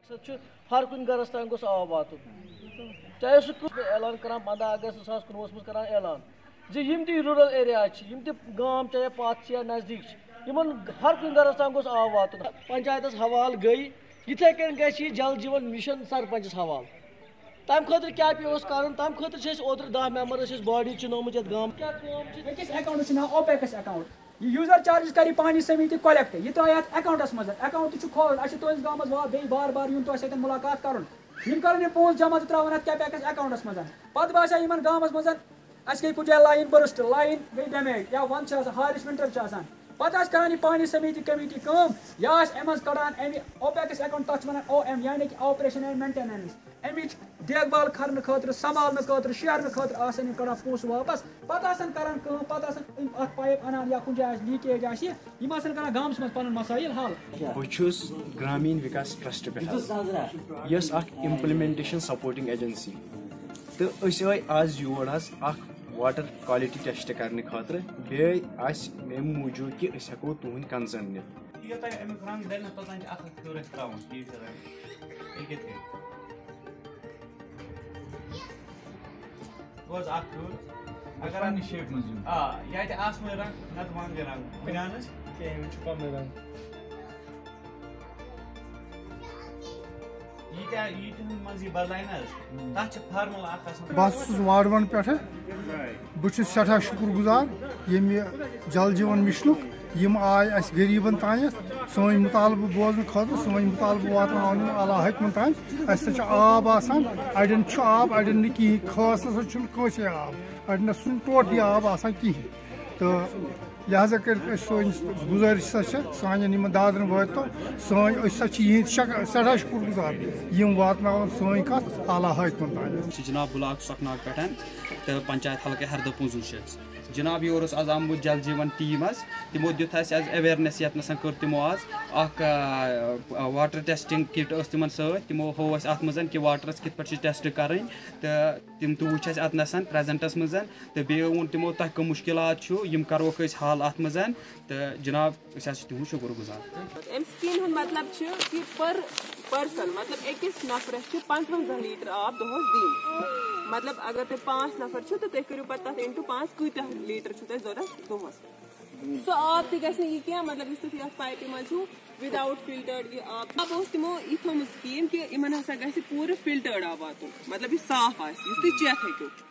ہر کن گرس تین گوس آب واتن چاہے سہ اعلان کر 15 اگست 2019 مز کر اعلان زم تہ رورل ایریا گام چاہے پاتھ یا نزدیک ہر کن گرس تین گوس آب واتن پنچایتس حوالہ گئی یتھے کن گژھِ جل جیون مشن سرپنچس حوالہ تمہ خاطر کیا پیوس کرن تمہ خاطر اوتر 10 ممبر باڈی چنومت یتھ گام کیا أکِس اکاؤنٹس نا اوپیکس اکاؤنٹ یہ یوزر چارجز کری پانی سمیتی کولیکٹ یہ ترٛایہِ اتھ اکاؤنٹس مز اکاؤنٹ کھولن اَسہِ چھُ تُہنٛدِس گامس بیٚیہِ بار بار یُن تۄہہِ سۭتۍ مُلاقات کرُن یم کرن یہ پونٛسہٕ جمع تہٕ ترٛاوان اتھ کیپیکس اکاؤنٹس مز پتہٕ باسیو یمن گامس مز اَسہِ گٔے کُنہِ جایہِ لایِن برسٹ لایِن گٔے ڈیمیج یا ونٛدٕ چھُ آسان ہارش ونٹر چھُ آسان پتہٕ آسہِ کران یہ پانی سمیتی کمیٹی کٲم یا آسہِ امہِ منٛز کڑان امہِ اوپیکس اکاؤنٹ تتھ چھِ ونان OM یعنی کہ آپریشن اینڈ مینٹیننس امچ دیکھ بھال کرنہٕ خٲطرٕ سنبھالنہٕ خٲطرٕ شیرنہٕ خٲطرٕ آسان یم کڑان پونٛسہٕ واپس پتہٕ آسان کران کٲم پتہٕ آسان اتھ پایپ انان یا کُنہِ جایہِ آسہِ لیٖکیج آسہِ یم آسان کران گامس منٛز پنُن مسائل حل بہٕ چھُس گرامین وکاس ٹرسٹ پٮ۪ٹھ یۄس اکھ امپلمنٹیشن سپورٹنگ ایجنسی تہٕ أسۍ آے آز یور حظ اکھ واٹر کوالٹی ٹیسٹ کرنہٕ خٲطرٕ بیٚیہِ آسہِ امہِ موٗجوٗب کہِ أسۍ ہٮ۪کو تُہُنٛد کنسرن نِتھ یوٚتانۍ امیُک رنٛگ ڈلہِ نہٕ توٚتانۍ چھِ اکھ اکھ ہیوٚر اَسہِ ترٛاوُن روز اکھ ہیوٚر اگر پننہِ شیپہِ منٛز یُن یا تہِ آسمٲنۍ رنٛگ نتہٕ وانٛگن رنٛگ بنیان حظ کینٛہہ یِم چھِ پننُے رنٛگ ییٖتیٛاہ منٛز یہِ بدلایہِ نہ حظ تتھ چھِ فارمولا اکھ آسان بہٕ چھُس وارڈ 1 پٮ۪ٹھٕ بہٕ چھُس سٮ۪ٹھاہ شُکر گُزار ییٚمہِ جل جیون مشنُک یم آے اَسہِ غریٖبن تانٮ۪تھ سٲنۍ مُطالبہٕ بوزنہٕ خٲطرٕ سٲنۍ مُطالبہٕ واتناونہٕ علا حکمن تانۍ اَسہِ ہسا چھُ آب آسان اڑٮ۪ن چھُ آب اڑٮ۪ن نہٕ کِہیٖنۍ خاص ہسا چھُنہٕ کٲنٛسے آب اڑٮ۪ن ہسا چھُنہٕ ٹوٹلی آب آسان کِہیٖنۍ تہٕ لہذا کٔرِتھ أسۍ سٲنۍ گُزٲرِش ہسا چھِ سانٮ۪ن یِمن دادرن وٲتۍتو سٲنۍ أسۍ ہسا چھِ یِہِنٛدۍ سٮ۪ٹھاہ شُکر گُزار یم واتناون سٲنۍ کتھ اعلیٰ حٲکمن تانۍ جناب بلاک سۄکناگ پٮ۪ٹھ تہٕ پنچایت حلقہٕ ہردٕ پوٗنٛژوٗ چھِ أسۍ جناب یور اوس آز آمُت جل جیون ٹیٖم حظ تِمو دیُت اَسہِ آز اویرنیس یتنس کٔر تِمو آز اکھ واٹر ٹیسٹنگ کِٹ ٲس تِمن سۭتۍ تِمو ہوو اَسہِ اتھ منٛز کہِ واٹرس کِتھ پٲٹھۍ چھِ ٹیسٹ کرٕنۍ تہٕ تِم تہِ وٕچھ اَسہِ اتنس پریزنٹس منٛز تہٕ بیٚیہِ ووٚن تِمو تۄہہِ کٕم مُشکِلات چھُ یم کروکھ أسۍ حل اتھ منٛز تہٕ جناب أسۍ حظ چھِ تِہُنٛد شُکر گُزار امہِ سکیٖمہِ ہُنٛد مطلب چھُ کہِ پر پٔرسن مطلب أکِس نفرس چھِ 55 لیٖٹر آب دۄہس دِنۍ مطلب اگر تُہۍ 5 نفر چھِو تہٕ تُہۍ کٔرِو پتہٕ تتھ اِنٹوٗ 5 کۭتیاہ لیٖٹر چھُو تۄہہِ ضوٚرتھ دۄہس سُہ آب تہِ گژھِ نہٕ یہِ کینٛہہ مطلب یُس تُہۍ یتھ پایپہِ منٛز چھُو وِدآوُٹ فِلٹٲرڈ یہِ آب اوس تِمو یہِ تھٲومٕژ سکیٖم کہِ یِمن ہسا گژھِ پوٗرٕ فِلٹٲرڈ آب واتُن مطلب یُس صاف آسہِ یُس تُہۍ چٮ۪تھ ہیٚکِو